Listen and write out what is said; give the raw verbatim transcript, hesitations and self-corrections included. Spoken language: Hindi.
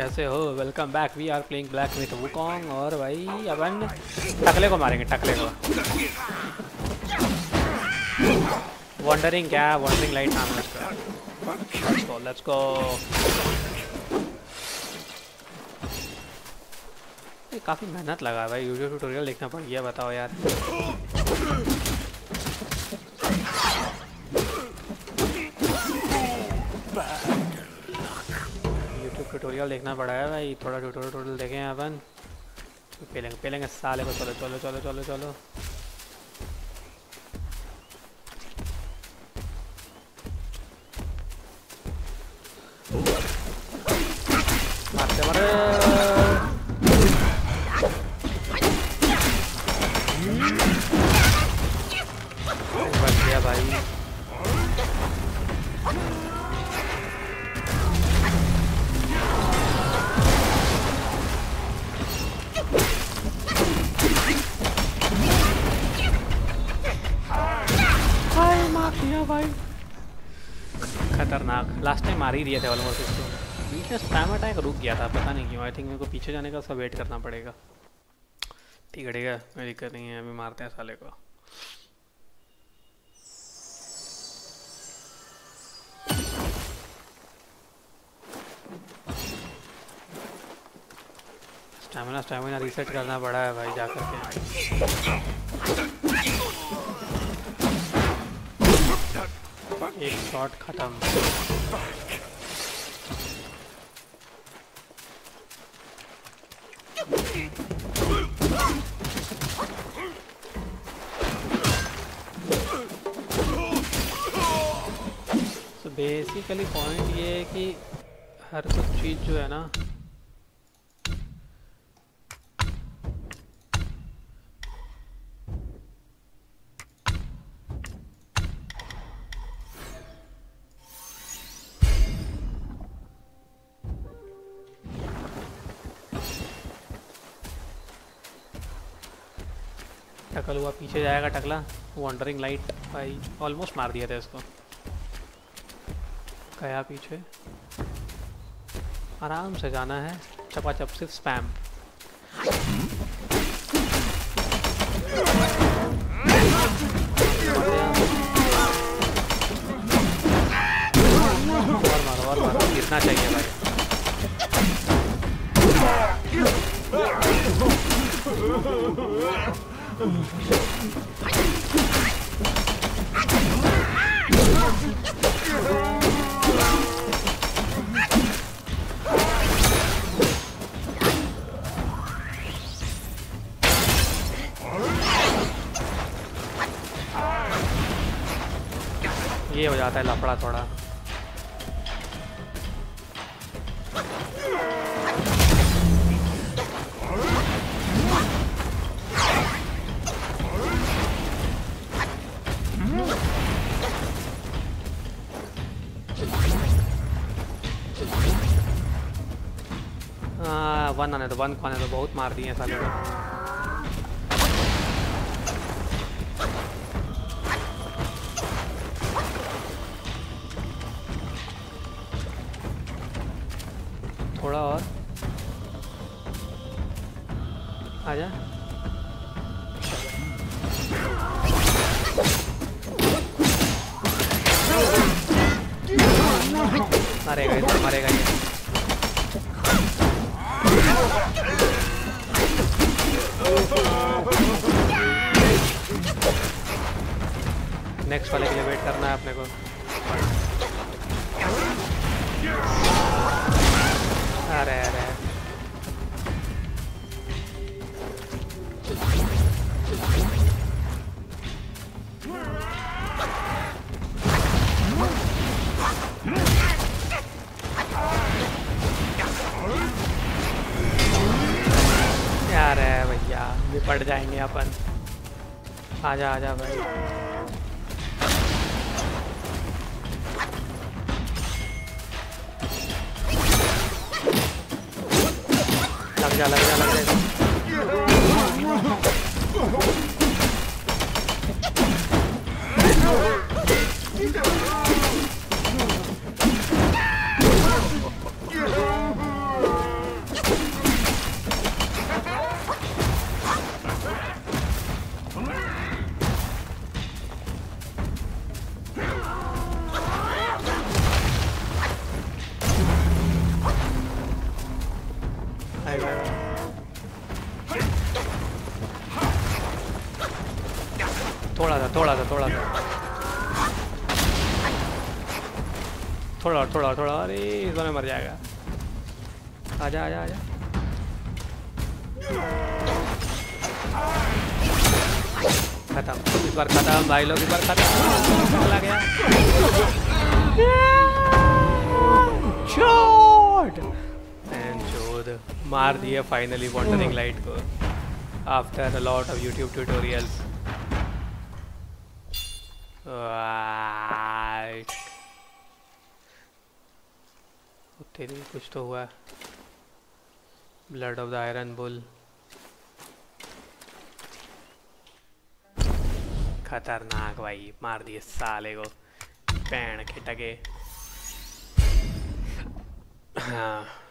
कैसे हो? Welcome back. We are playing black with Wukong और भाई अपन टकले को मारेंगे, टकले को। वंडरिंग क्या? वंडरिंग लाइट नाम है उसका। Let's go let's go. ये काफ़ी मेहनत लगा है भाई, यूट्यूब ट्यूटोरियल देखना पड़ गया। बताओ यार। ट्यूटोरियल देखना पड़ा है भाई, थोड़ा ट्यूटोरियल ट्यूटोरियल देखें अपन। पेलेंगे पेलेंगे साले को। चलो चलो चलो चलो चलो। मारते मारे बच गया भाई। भाई खतरनाक। लास्ट टाइम मार ही दिए थे ऑलमोस्ट इसको। बीच में स्पैम अटैक रुक गया था, पता नहीं क्यों। आई थिंक मेरे को पीछे जाने का उसका वेट करना पड़ेगा। ठीक है ठीक है, कोई दिक्कत नहीं है। अभी मारते हैं साले को। स्टैमिना स्टैमिना रीसेट करना पड़ा है भाई जाकर के। एक शॉट खत्म। तो बेसिकली पॉइंट ये है कि हर कुछ चीज़ जो है ना, टकल हुआ पीछे जाएगा टकला। वंडरिंग लाइट भाई ऑलमोस्ट मार दिया था इसको। गया पीछे, आराम से जाना है। चपाचप सिर्फ स्पैम। और मारो और मारो, गिरना चाहिए भाई। ये हो जाता है लफड़ा थोड़ा। हाँ वन आने तो वन को आने तो बहुत मार दिए साले को। थोड़ा और आजा। मारेगा इधर, मारेगा ये। नेक्स्ट वाले के लिए वेट करना है अपने को। अरे अरे यार है भैया, निपट जाएंगे अपन। आजा आजा भाई। लग जा लग जा लग जा। थोड़ा सा, थोड़ा थोड़ा थोड़ा। अरे इस बार में मर जाएगा। आजा आजा आजा। खत्म इस बार, खत्म भाई लोग, इस बार खत्म। चला गया शॉट एंड चोद मार दिया फाइनली वॉन्डरिंग लाइट को after a lot of YouTube tutorials. तेरी कुछ तो हुआ। Blood of the iron bull, खतरनाक भाई, मार दिए साले को पैण के टके। हाँ